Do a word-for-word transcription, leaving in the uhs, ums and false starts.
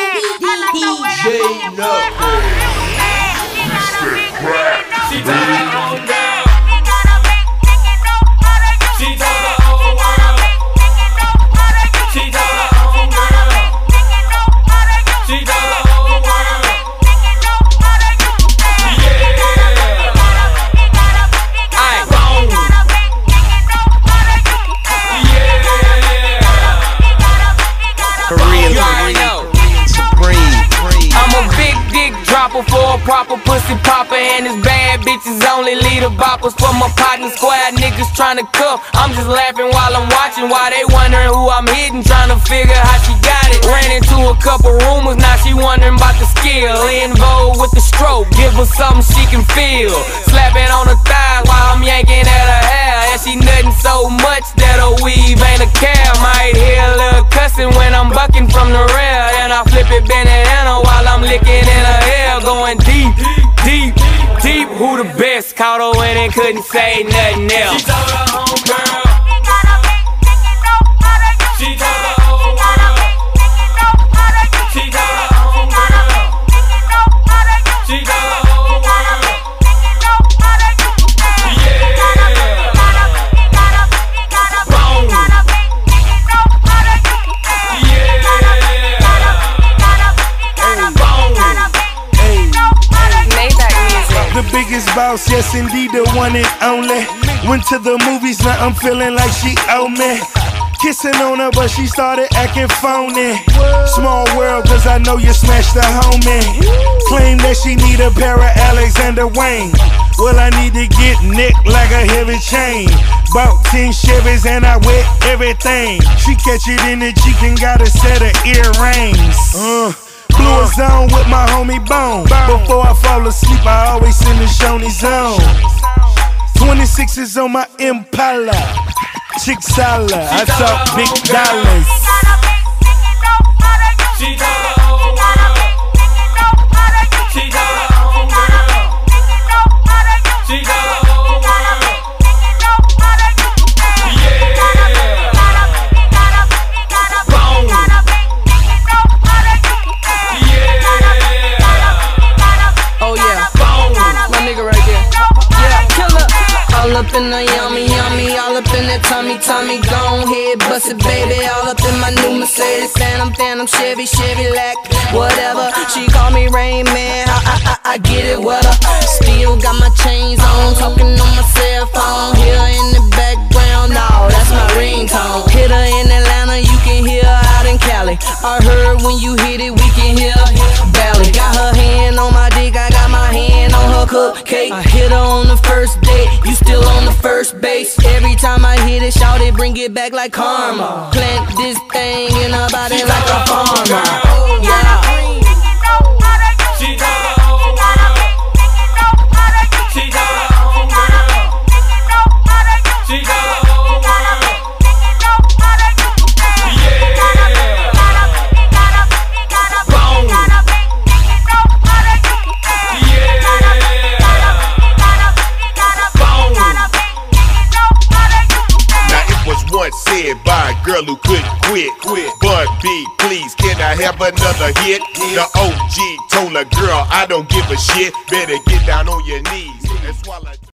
D J Knuckles. She told her own girl. She told the whole world. She told her own girl. She told the whole world. Yeah. Aye. Boom. Yeah. Korean, You already know. Supreme. I'm a big dick dropper for a proper pussy popper, and it's bad bitches only lead the boppers for my partner squad niggas tryna cuff. I'm just laughing while I'm watching, while they wondering who I'm hitting, tryna figure how she got it. Ran into a couple rumors, now she wondering about the skill. In vogue with the stroke, give her something she can feel. Slapping on her thighs while I'm yanking at her hair, and she nutting so much that her weave ain't a care. Might hear a little cussing when I'm bucking from the rear, and I flip it banana while I'm licking in her hair, going deep, deep, deep. Who the best? Caught her when and couldn't say nothing else. She told her home girl. She told the whole world. She told her home girl. She told the whole world. Yeah. Boom. The biggest boss, yes indeed, the one and only. Went to the movies, now I'm feeling like she owe me. Kissing on her, but she started acting phony. Small world, cause I know you smashed the homie. Claim that she need a pair of Alexander Wayne. Well, I need to get nicked like a heavy chain. Bought ten Chevys and I wet everything. She catch it in the cheek and got a set of earrings. Uh. Blew a zone with my homie Bone. Before I fall asleep, I always send a Shoney zone. twenty-sixes on my Impala. Chick Sala, I talk big dollars. She told the whole world. She told her own girl. She told the whole world. Yeah. Boom. Oh yeah, my nigga right there. Yeah, killer. All up in the yummy, yummy. All up in that tummy, tummy. Gon' head, bust it, baby. All up in my new Mercedes, Phantom, Phantom, Chevy, Chevy, Lack, whatever. She call me Rain Man. I, I, I, I get it, what up? Still got my chains on, talking on my cell phone. Here in the background, no, that's my ringtone. Hit her in Atlanta, you can hear her out in Cali. I heard when you hit it, we can hear Bally. Got her hand on my dick, I got my hand on her cupcake. I hit her on the first date, you still on the first base. Every time I hit it, shout it, bring it back like karma. Plant this thing in her body like a farmer. Yeah. She told the whole world. She told her own girl. She told the whole world. Yeah. Boom. Once said by a girl who couldn't quit. Quit. Bun B, please, can I have another hit? The O G told a girl, I don't give a shit. Better get down on your knees. That's why I